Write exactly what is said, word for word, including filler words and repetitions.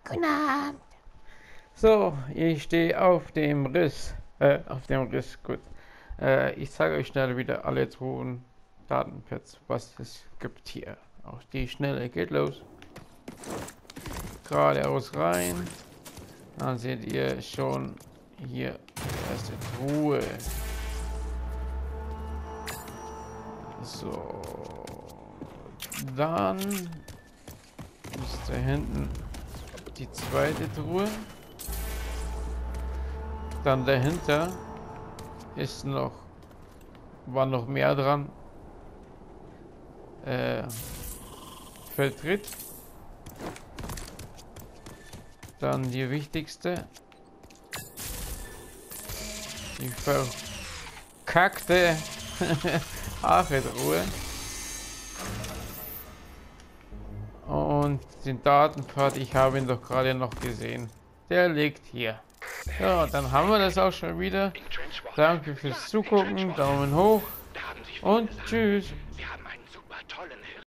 Guten Abend. So, ich stehe auf dem Riss. Äh, auf dem Riss, gut. Äh, ich zeige euch schnell wieder alle Truhen, Datenpads, was es gibt hier. Auf die Schnelle geht los. Geradeaus rein. Dann seht ihr schon hier die erste Truhe. So. Dann ist da hinten die zweite Truhe. Dann dahinter ist noch, war noch mehr dran. Äh, Feldtritt. Dann die wichtigste. Die verkackte Ache-Truhe. Und den Datenpfad, ich habe ihn doch gerade noch gesehen. Der liegt hier. Ja, dann haben wir das auch schon wieder. Danke fürs Zugucken, Daumen hoch und tschüss.